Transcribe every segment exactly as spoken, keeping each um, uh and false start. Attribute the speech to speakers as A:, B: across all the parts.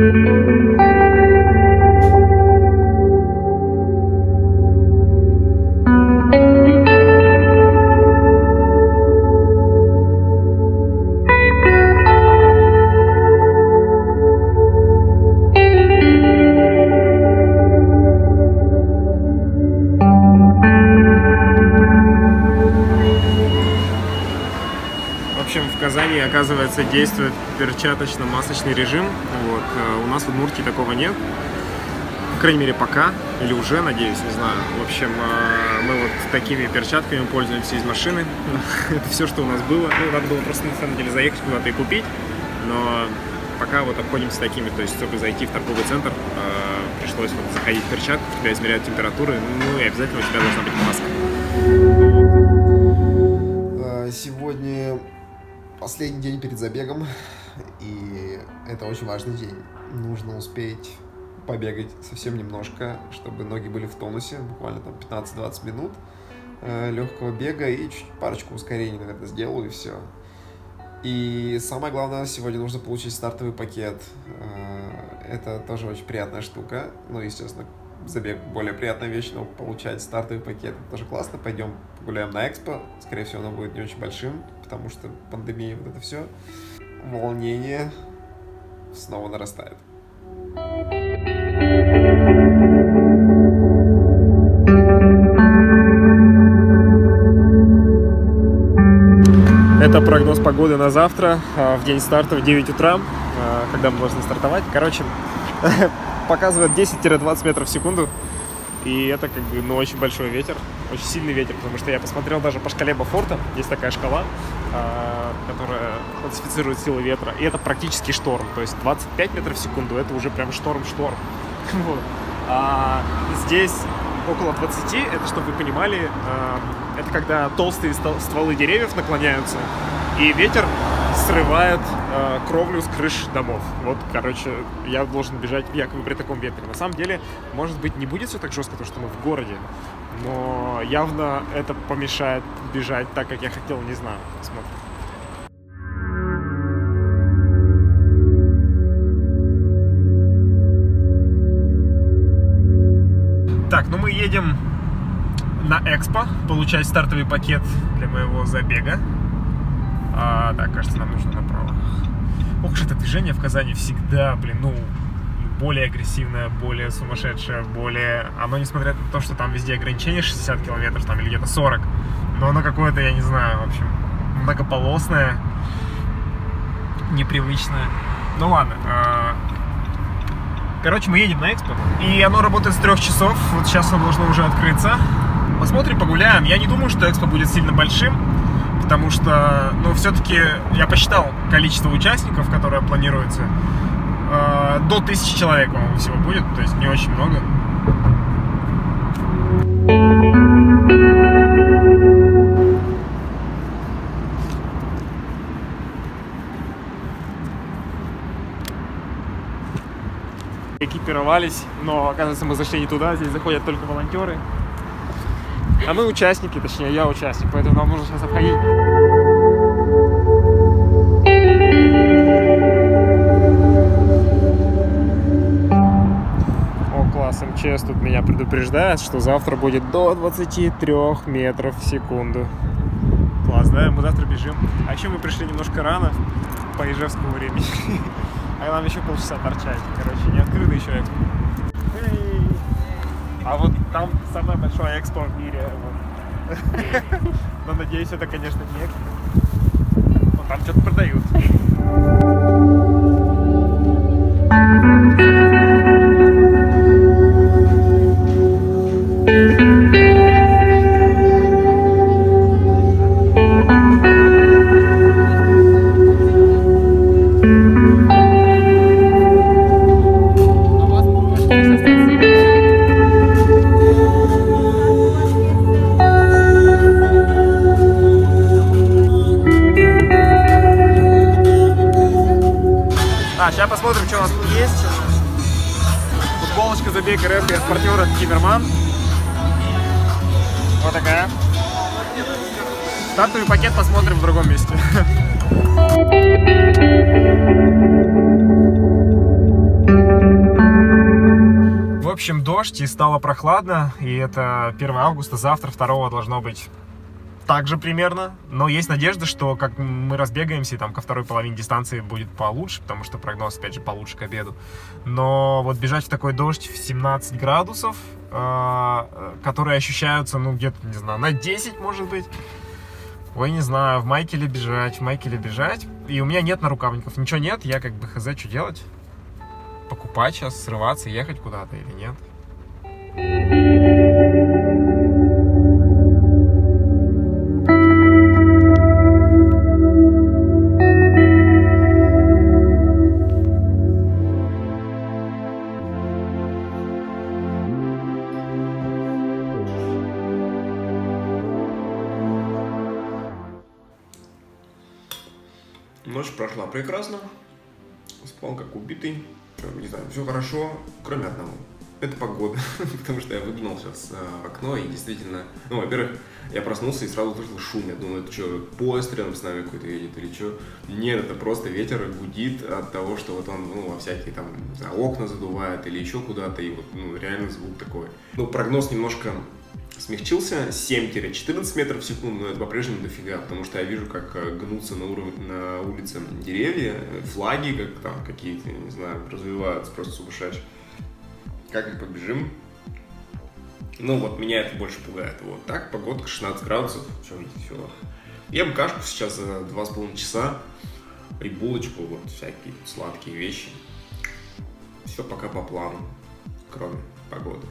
A: В Казани, оказывается, действует перчаточно-масочный режим. Вот. У нас в Удмуртии такого нет. По крайней мере, пока. Или уже, надеюсь, не знаю. В общем, мы вот такими перчатками пользуемся из машины. Это все, что у нас было. Ну, надо было просто, на самом деле, заехать куда-то и купить. Но пока вот обходимся такими. То есть, чтобы зайти в торговый центр, пришлось вот заходить в перчатку, у тебя измеряют температуру. Ну, и обязательно у тебя должна быть маска.
B: Сегодня последний день перед забегом, и это очень важный день. Нужно успеть побегать совсем немножко, чтобы ноги были в тонусе, буквально там пятнадцать-двадцать минут э, легкого бега, и чуть парочку ускорений, наверное, сделаю, и все. И самое главное, сегодня нужно получить стартовый пакет. Э, это тоже очень приятная штука. Ну, естественно, забег более приятная вещь, но получать стартовый пакет — это тоже классно. Пойдем погуляем на экспо. Скорее всего, оно будет не очень большим, потому что пандемия, вот это все. Волнение снова нарастает.
A: Это прогноз погоды на завтра, в день старта в девять утра, когда мы должны стартовать. Короче, показывает десять-двадцать метров в секунду. И это как бы, ну, очень большой ветер, очень сильный ветер, потому что я посмотрел даже по шкале Бофорта, есть такая шкала, которая классифицирует силу ветра, и это практически шторм, то есть двадцать пять метров в секунду, это уже прям шторм-шторм. Вот. А здесь около двадцати, это, чтобы вы понимали, это когда толстые стволы деревьев наклоняются, и ветер срывает э, кровлю с крыш домов. Вот, короче, я должен бежать якобы при таком ветре. На самом деле, может быть, не будет все так жестко, потому что мы в городе, но явно это помешает бежать так, как я хотел, не знаю. Посмотрим. Так, ну мы едем на экспо получать стартовый пакет для моего забега. А, так, кажется, нам нужно направо. Ох уж это движение в Казани всегда, блин, ну, более агрессивное, более сумасшедшее, более... Оно, несмотря на то, что там везде ограничение шестьдесят километров, там, или где-то сорок, но оно какое-то, я не знаю, в общем, многополосное, непривычное. Ну ладно. Короче, мы едем на экспо, и оно работает с трех часов, вот сейчас оно должно уже открыться. Посмотрим, погуляем. Я не думаю, что экспо будет сильно большим, потому что, ну, все-таки я посчитал количество участников, которое планируется. Э, до тысячи человек, по-моему, всего будет, то есть не очень много. Экипировались, но, оказывается, мы зашли не туда, здесь заходят только волонтеры. А мы участники, точнее, я участник, поэтому нам нужно сейчас обходить. О, класс, МЧС тут меня предупреждает, что завтра будет до двадцати трёх метров в секунду. Класс, да? Мы завтра бежим. А еще мы пришли немножко рано, по ижевскому времени. А нам еще полчаса торчать. Короче, не открыто еще экспо. А вот там самое большое экспо в мире. Вот. Но надеюсь, это, конечно, не экспо. Но там что-то продают. А, сейчас посмотрим, что у нас тут есть. Футболочка Забег РФ от партнера Тиммерман. Вот такая. Стартовый пакет посмотрим в другом месте. общем, дождь, и стало прохладно, и это первое августа, завтра, второго должно быть так же примерно, но есть надежда, что как мы разбегаемся, и там ко второй половине дистанции будет получше, потому что прогноз, опять же, получше к обеду. Но вот бежать в такой дождь в семнадцать градусов, э, которые ощущаются, ну, где-то, не знаю, на десять, может быть. Ой, не знаю, в майке ли бежать, в майке ли бежать. И у меня нет нарукавников, ничего нет, я как бы хз, что делать? Покупать сейчас, срываться, ехать куда-то или нет?
C: Ночь прошла прекрасно, спал как убитый, не знаю, все хорошо, кроме одного. Это погода, потому что я выглянул сейчас в окно и действительно, ну, во-первых, я проснулся и сразу услышал шум, я думаю, это что, поезд рядом с нами какой-то едет или что? Нет, это просто ветер гудит от того, что вот он, ну, во всякие там за окна задувает или еще куда-то, и вот, ну, реально звук такой. Ну, прогноз немножко смягчился, семь-четырнадцать метров в секунду, но это по-прежнему дофига, потому что я вижу, как гнутся на, уровне, на улице деревья, флаги как там какие-то, не знаю, развиваются просто сумасшедшие. Как мы побежим? Ну вот меня это больше пугает. Вот так, погодка шестнадцать градусов, что видите, все. Ем кашку сейчас за два с половиной часа и булочку, вот всякие сладкие вещи. Все пока по плану, кроме погоды.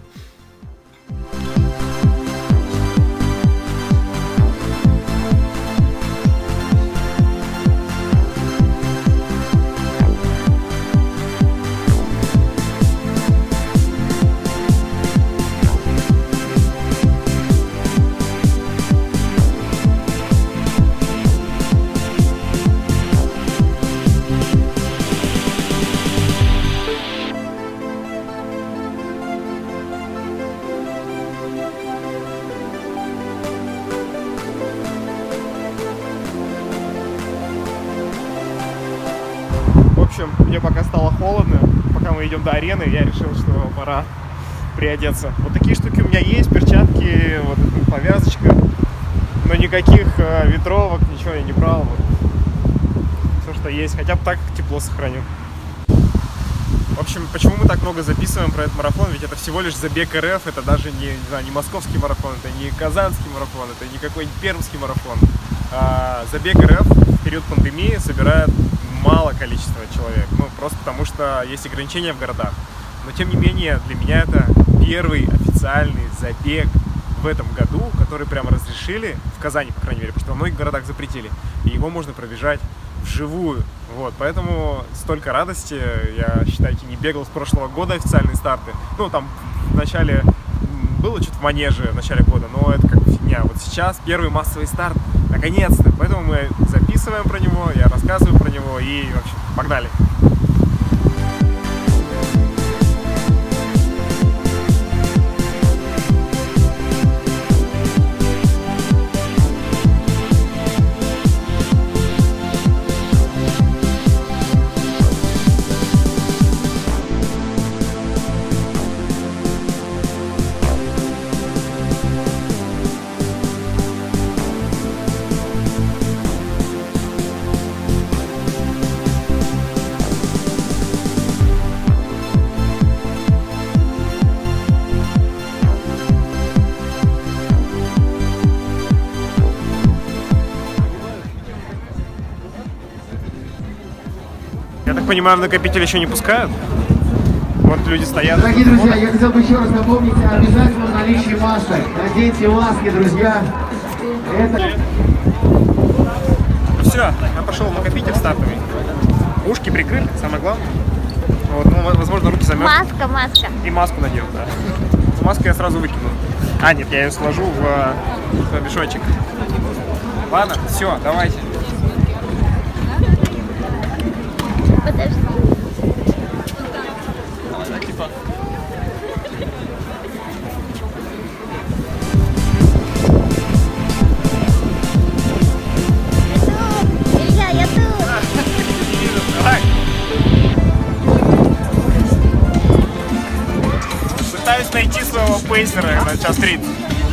A: В общем, мне пока стало холодно, пока мы идем до арены, я решил, что пора приодеться. Вот такие штуки у меня есть, перчатки, вот эта повязочка, но никаких э, ветровок, ничего я не брал. Вот. Все, что есть, хотя бы так тепло сохраню. В общем, почему мы так много записываем про этот марафон? Ведь это всего лишь забег РФ, это даже не, не, знаю, не московский марафон, это не казанский марафон, это не какой-нибудь пермский марафон. А, забег РФ в период пандемии собирает мало количества человек, ну просто потому что есть ограничения в городах. Но тем не менее, для меня это первый официальный забег в этом году, который прямо разрешили, в Казани, по крайней мере, потому что во многих городах запретили, и его можно пробежать вживую. Вот, поэтому столько радости. Я, считайте, не бегал с прошлого года официальные старты. Ну, там в начале было что-то в манеже в начале года, но это как бы фигня. Вот сейчас первый массовый старт, наконец-то. Поэтому мы записываем про него, я рассказываю про него и, в общем, погнали. Я так понимаю, в накопитель еще не пускают? Вот люди стоят.
D: Дорогие друзья, я хотел бы еще раз напомнить о обязательном наличии масок. Наденьте маски, друзья. Это...
A: Ну все, я пошел в накопитель стартовый. Ушки прикрыли, самое главное. Вот, ну, возможно, руки замерзли.
E: Маска, маска.
A: И маску надел, да. Маску я сразу выкину. А, нет, я ее сложу в, в мешочек. Ладно, все, давайте.
E: Подожди.
A: Типа.
E: Илья, я тут.
A: Давай. найти своего пейсера на час тридцать.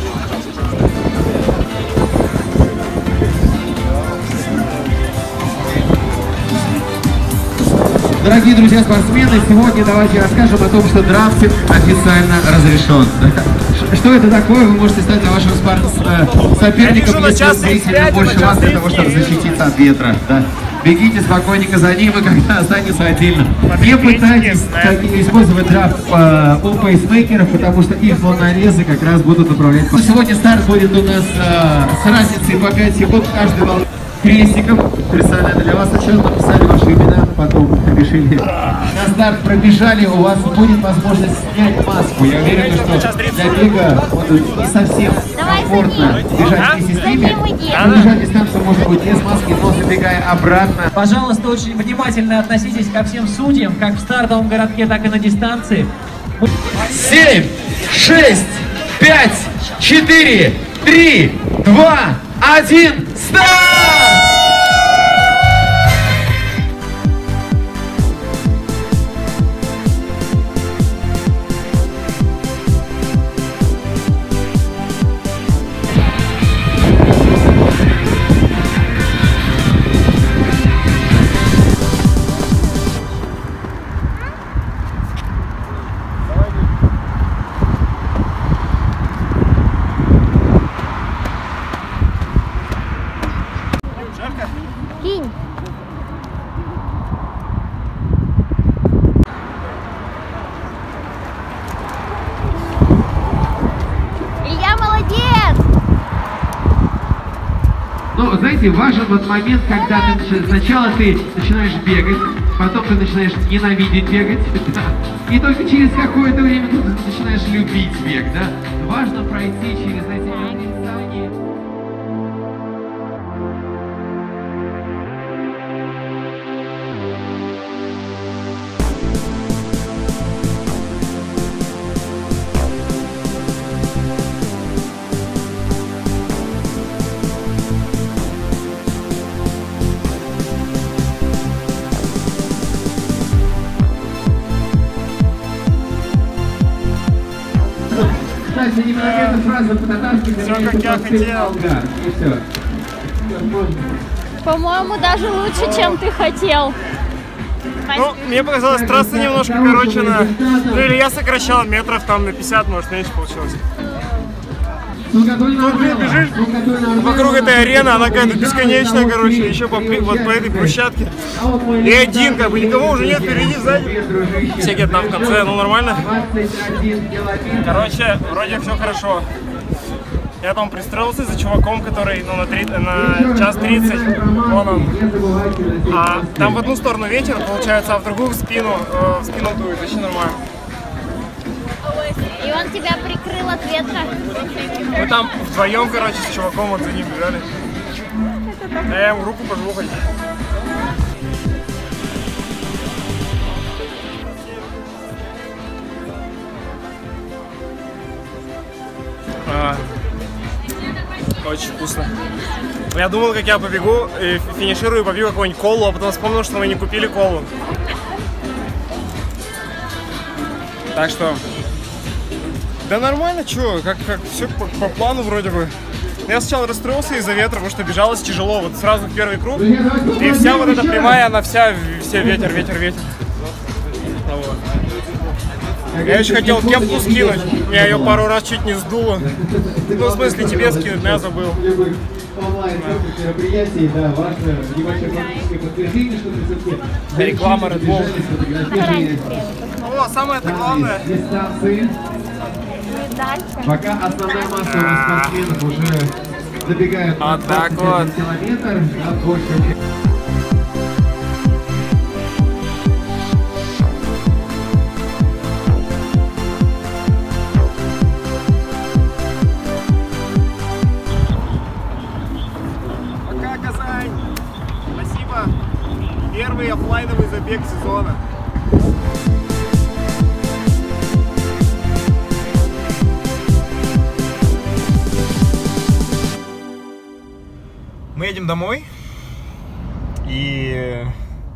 D: Дорогие друзья спортсмены, сегодня давайте расскажем о том, что драфтинг официально разрешен. Что это такое? Вы можете стать на вашим спорт... соперником, если он зрителям больше вас, для того, чтобы защититься от ветра. Да. Бегите спокойненько за ним, и когда останется отдельно. Не пытайтесь использовать драфт э, у пейсмейкеров, потому что их волнорезы как раз будут управлять. Сегодня старт будет у нас э, с разницей по пять секунд каждый волн. Крестиком, специально для вас сначала написали ваши имена, потом решили на старт пробежали, у вас будет возможность снять маску. Я уверен, что для бега будет не совсем комфортно бежать вместе с ними. Бежать дистанцию может быть без маски, но забегая обратно.
F: Пожалуйста, очень внимательно относитесь ко всем судьям, как в стартовом городке, так и на дистанции.
D: семь, шесть, пять, четыре, три, два, один, старт!
E: Кинь. Илья молодец!
D: Ну, знаете, важен вот момент, когда ты начи- сначала ты начинаешь бегать, потом ты начинаешь ненавидеть бегать, да, и только через какое-то время ты начинаешь любить бег, да. Важно пройти через эти отрицания. Кстати, именно эта фраза по-татарски
A: Всё, как я хотел.
D: И все.
E: По-моему, даже лучше, чем ты хотел.
A: Ну, мне показалось, трасса немножко короче на... Ну, или я сокращал метров там на пятьдесят, может, меньше получилось. Ну, блин, бежишь вокруг этой арены, она какая-то бесконечная, короче, еще по, вот по этой брусчатке. И один, как бы, никого уже нет, впереди, сзади. Все где-то там в конце, ну, нормально. Короче, вроде все хорошо. Я там пристроился за чуваком, который, ну, на, три, на час тридцать, вон он. А там в одну сторону ветер, получается, а в другую в спину, э, в спину дует, вообще нормально.
E: И он тебя прикрыл от ветра.
A: Мы там вдвоем, короче, с чуваком вот за ним бежали. А я ему руку пожму хоть. А, очень вкусно. Я думал, как я побегу, и финиширую, побью какую-нибудь колу, а потом вспомнил, что мы не купили колу. Так что... Да нормально, чё, как, как все по, по плану вроде бы. Я сначала расстроился из-за ветра, потому что бежалось тяжело, вот сразу в первый круг. И вся вот эта прямая, она вся, все ветер, ветер, ветер. Вот. Я еще хотел кепку скинуть, я ее пару раз чуть не сдуло. Ну, в смысле, тебе скинуть, но я забыл.
D: Мероприятий, да, важно небольшое фактическое подтверждение, что ты все-таки...
A: Реклама Red Bull. О, самое-то главное.
D: Дистанции. Пока основная масса у нас спортсменов уже забегают на
A: вот так вот.
D: километр, а больше.
A: Пока, Казань. Спасибо. Первый оффлайновый забег сезона. Мы едем домой, и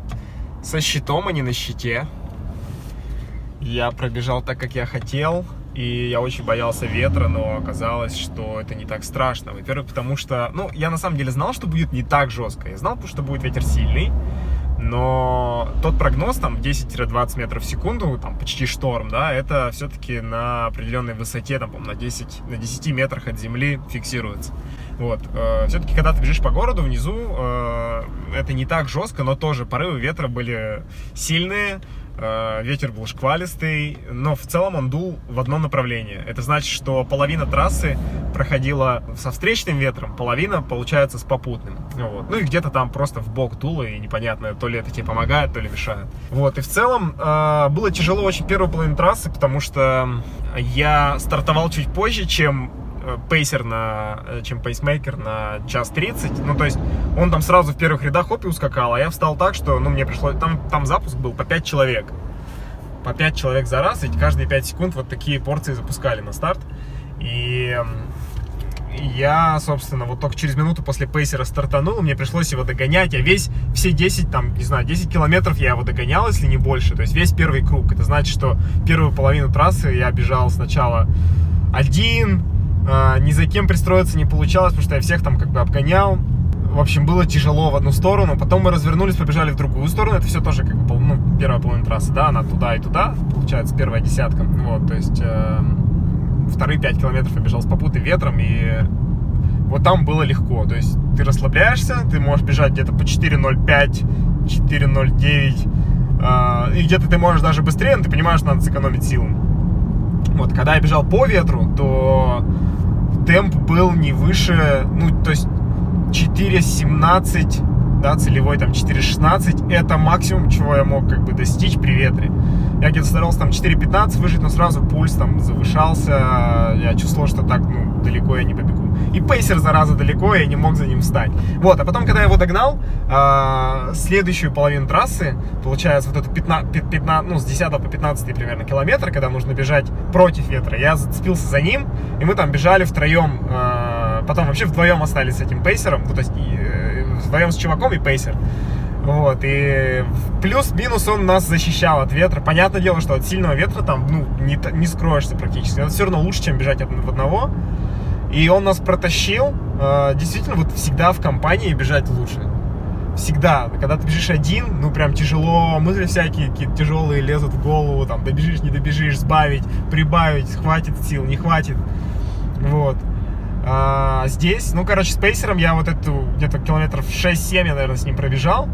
A: со щитом, а не на щите. Я пробежал так, как я хотел, и я очень боялся ветра, но оказалось, что это не так страшно. Во-первых, потому что, ну, я на самом деле знал, что будет не так жестко. Я знал, что будет ветер сильный, но тот прогноз, там, десять-двадцать метров в секунду, там, почти шторм, да, это все-таки на определенной высоте, там, на десять, на десяти метрах от земли фиксируется. Вот. Все-таки, когда ты бежишь по городу, внизу, это не так жестко, но тоже порывы ветра были сильные, ветер был шквалистый, но в целом он дул в одно направление. Это значит, что половина трассы проходила со встречным ветром, половина, получается, с попутным. Вот. Ну и где-то там просто в бок дуло, и непонятно, то ли это тебе помогает, то ли мешает. Вот. И в целом э, было тяжело очень первую половину трассы, потому что я стартовал чуть позже, чем пейсер на, чем пейсмейкер на час тридцать. Ну, то есть он там сразу в первых рядах хоп и ускакал, а я встал так, что, ну, мне пришлось... Там, там запуск был по пять человек. По пять человек за раз, и каждые пять секунд вот такие порции запускали на старт. И я, собственно, вот только через минуту после пейсера стартанул, мне пришлось его догонять. Я весь, все десять, там, не знаю, десять километров я его догонял, если не больше. То есть весь первый круг. Это значит, что первую половину трассы я бежал сначала один, ни за кем пристроиться не получалось, потому что я всех там как бы обгонял. В общем, было тяжело в одну сторону. Потом мы развернулись, побежали в другую сторону. Это все тоже как бы, ну, первая половина трассы, да, она туда и туда, получается, первая десятка. Вот, то есть э, вторые пять километров я бежал с попутным ветром, и вот там было легко. То есть ты расслабляешься, ты можешь бежать где-то по четыре ноль пять, четыре ноль девять, э, и где-то ты можешь даже быстрее, но ты понимаешь, что надо сэкономить силу. Вот, когда я бежал по ветру, то темп был не выше, ну, то есть четыре семнадцать, да, целевой там четыре шестнадцать, это максимум, чего я мог как бы достичь при ветре. Я где-то старался там четыре пятнадцать выжить, но сразу пульс там завышался, я чувствовал, что так, ну, далеко я не побегу. И пейсер, зараза, далеко, я не мог за ним встать. Вот, а потом, когда я его догнал, э, следующую половину трассы, получается, вот это пятнадцать, пятнадцать, ну, с десятого по пятнадцатый примерно километр, когда нужно бежать против ветра, я зацепился за ним, и мы там бежали втроем, э, потом вообще вдвоем остались с этим пейсером, ну, то есть э, вдвоем с чуваком и пейсер. Вот, и плюс-минус он нас защищал от ветра. Понятное дело, что от сильного ветра там, ну, не, не скроешься практически. Это все равно лучше, чем бежать в одного. И он нас протащил. Действительно, вот всегда в компании бежать лучше. Всегда. Когда ты бежишь один, ну, прям тяжело. Мысли всякие какие-то тяжелые лезут в голову. Там, добежишь, не добежишь, сбавить, прибавить. Хватит сил, не хватит. Вот. А здесь, ну, короче, с пейсером я вот эту где-то километров шесть-семь, я, наверное, с ним пробежал.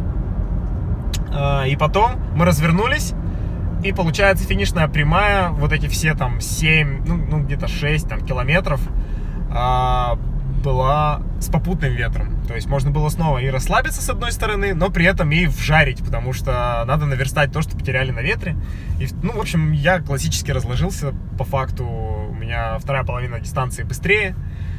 A: И потом мы развернулись, и получается финишная прямая, вот эти все там семь, ну, ну где-то шесть там, километров а, была с попутным ветром. То есть можно было снова и расслабиться с одной стороны, но при этом и вжарить, потому что надо наверстать то, что потеряли на ветре. И, ну, в общем, я классически разложился, по факту у меня вторая половина дистанции быстрее.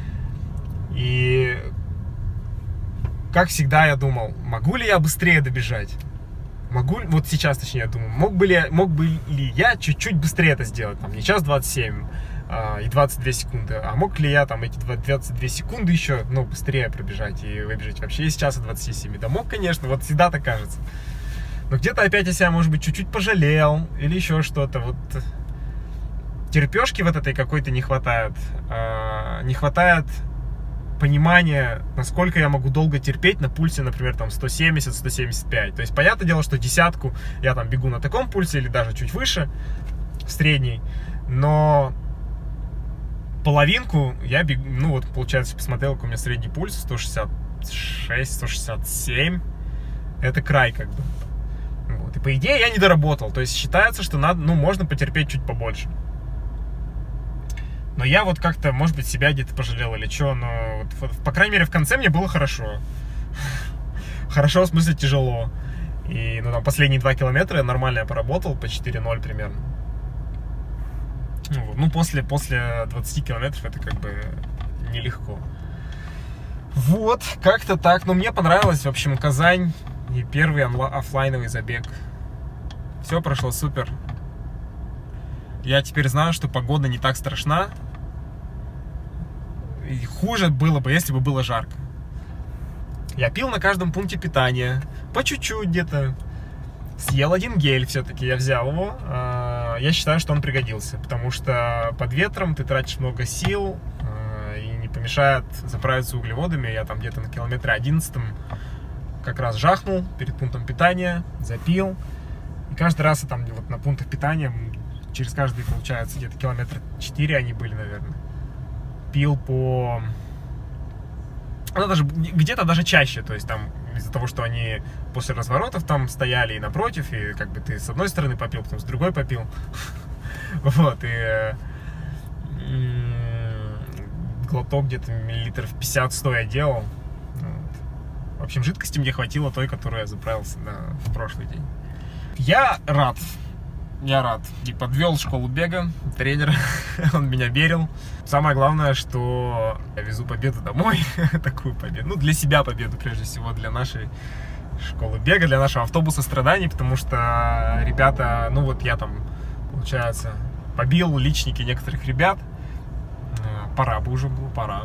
A: И, как всегда, я думал, могу ли я быстрее добежать? Могу, вот сейчас, точнее, я думаю, мог бы ли, мог бы ли я чуть-чуть быстрее это сделать, там, не час двадцать семь а, и двадцать две секунды, а мог ли я там эти двадцать две секунды еще, ну, быстрее пробежать и выбежать вообще из часа двадцати семи? Да мог, конечно, вот всегда так кажется. Но где-то опять я себя, может быть, чуть-чуть пожалел или еще что-то, вот терпешки вот этой какой-то не хватает, а, не хватает понимание, насколько я могу долго терпеть на пульсе, например, там сто семьдесят — сто семьдесят пять. То есть, понятное дело, что десятку я там бегу на таком пульсе или даже чуть выше, средний, но половинку я бегу, ну вот, получается, посмотрел, какой у меня средний пульс, сто шестьдесят шесть — сто шестьдесят семь, это край как бы. Вот. И по идее я не доработал, то есть считается, что надо, ну, можно потерпеть чуть побольше. Но я вот как-то, может быть, себя где-то пожалел или что, но вот, по крайней мере в конце мне было хорошо. Хорошо, в смысле тяжело. И, ну, там, последние два километра я нормально я поработал, по четыре ноль примерно. Ну, после, после двадцати километров это как бы нелегко. Вот, как-то так. Но мне понравилось, в общем, Казань и первый оффлайновый забег. Все прошло супер. Я теперь знаю, что погода не так страшна. И хуже было бы, если бы было жарко. Я пил на каждом пункте питания. По чуть-чуть где-то. Съел один гель все-таки, я взял его. я считаю, что он пригодился, потому что под ветром ты тратишь много сил, и не помешает заправиться углеводами. Я там где-то на километре одиннадцатом как раз жахнул перед пунктом питания, запил. И каждый раз я там вот на пунктах питания, через каждый, получается, где-то километра четыре они были, наверное, пил по... Ну, даже где-то даже чаще, то есть там из-за того, что они после разворотов там стояли и напротив, и как бы ты с одной стороны попил, потом с другой попил. Вот, и глоток где-то миллилитров пятьдесят-сто я делал. В общем, жидкости мне хватило той, которую я заправился в прошлый день. Я рад. Я рад. И подвел школу бега, тренер, он меня верил. Самое главное, что я везу победу домой, такую победу, ну, для себя победу, прежде всего, для нашей школы бега, для нашего автобуса страданий, потому что ребята, ну, вот я там, получается, побил личники некоторых ребят, пора бы уже было, пора.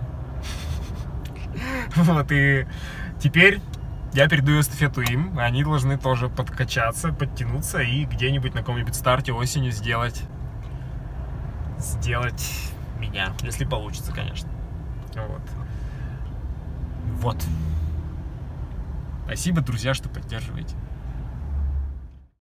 A: Вот, и теперь... Я передаю эстафету им, они должны тоже подкачаться, подтянуться и где-нибудь на каком-нибудь старте осенью сделать, сделать меня, если получится, конечно. Вот. Вот. Спасибо, друзья, что поддерживаете.